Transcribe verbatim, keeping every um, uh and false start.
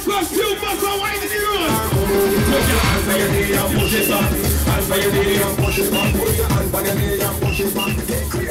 Plus two muscle wine in the road. Put your hands on your knee and push it back. Hands on your knee and push it back. Put your hands on your knee and push it back.